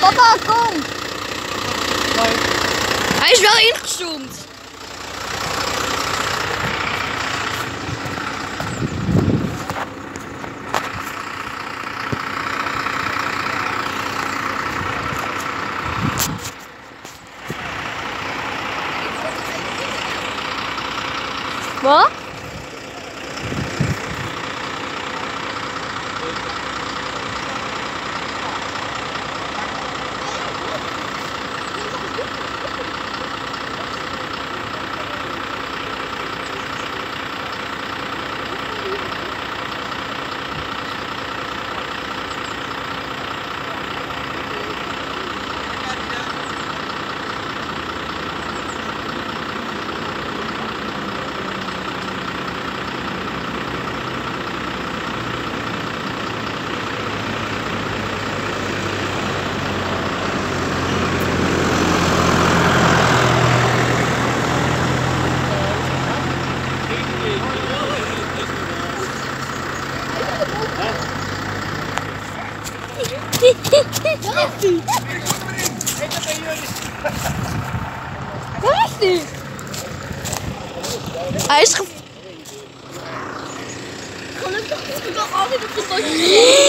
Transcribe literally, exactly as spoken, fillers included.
Papa, kom! Nee. Hij is wel ingezoomd. Wat? Waar is die? Waar is die? Hij is ge... Gelukkig is het toch altijd op de